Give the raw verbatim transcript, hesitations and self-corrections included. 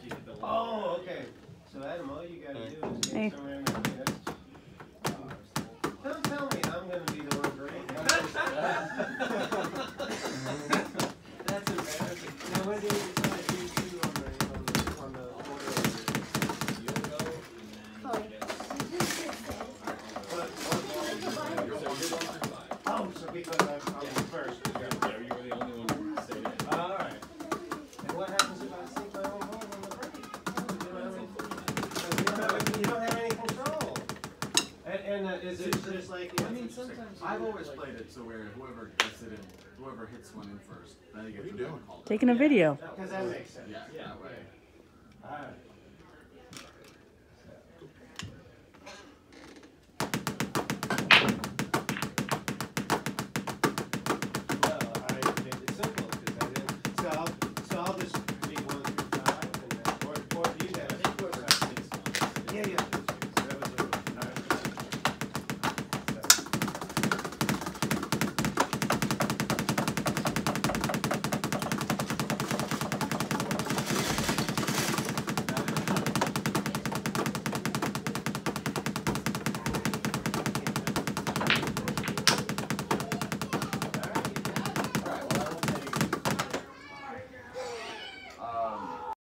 you hit the line. Oh, okay. So Adam, all you gotta do is get Hey. somewhere in the minutes. Don't tell me I'm gonna be the one great. That's embarrassing. Now when do you decide you two on the on the on the order? You'll go, and then you get What, you're one through five. oh, so because I'm, I'm the first. Yeah, you were the only one who stayed in. All right. And what happens if I sink my own hole on the break? You don't have any, you don't have, you don't have any control. And, and uh, is it just like? I mean, sometimes I've always played it so where whoever gets it in, whoever hits one in first, then they get to call. Taking a video. Because that makes sense. Yeah, Yeah. that way.